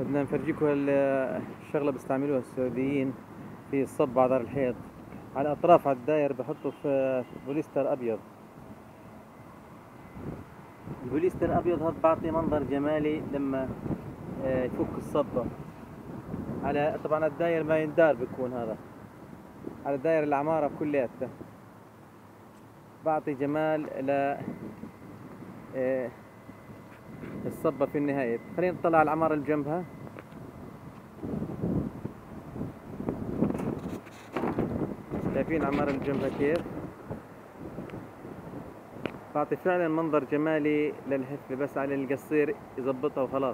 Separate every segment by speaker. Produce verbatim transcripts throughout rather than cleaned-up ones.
Speaker 1: بدنا نفرجيكم الشغلة بيستعملوها السعوديين في الصب على ظهر الحيط. على الأطراف على الداير بحطوا في بوليستر أبيض. البوليستر الأبيض هذا بعطي منظر جمالي لما يفك الصبة. على طبعا الداير ما يندار بيكون هذا على داير العمارة كلياتها، بعطي جمال ل الصبة في النهاية. خلينا نطلع على العمارة اللي جنبها. شايفين العمارة اللي جنبها كيف؟ بعطي فعلا منظر جمالي للحفلة، بس على القصير يظبطها وخلاص.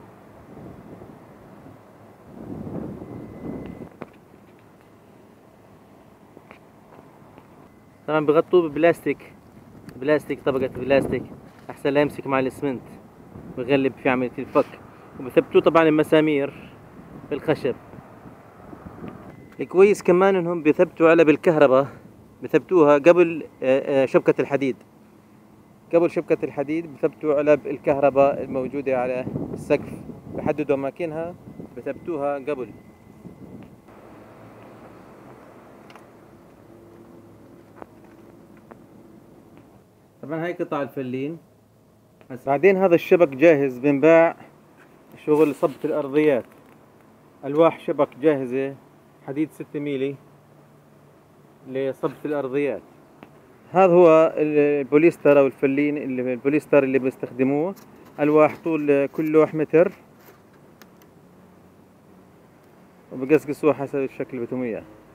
Speaker 1: طبعا بغطوه ببلاستيك بلاستيك طبقة بلاستيك أحسن لا يمسك مع الإسمنت ويغلب في عملية الفك. وبثبتوه طبعا بمسامير بالخشب. الكويس كمان انهم بثبتوا على بالكهرباء، بثبتوها قبل شبكة الحديد. قبل شبكة الحديد بثبتوا على الكهرباء الموجودة على السقف، بحددوا أماكنها بثبتوها قبل. طبعا هاي قطع الفلين. بعدين هذا الشبك جاهز بنباع شغل صبة الأرضيات. ألواح شبك جاهزة، حديد ستة ميلي لصبة الأرضيات. هذا هو البوليستر أو الفلين اللي البوليستر اللي بيستخدموه. ألواح طول كل لوح متر، وبقصقصوه حسب الشكل اللي بدهم إياه.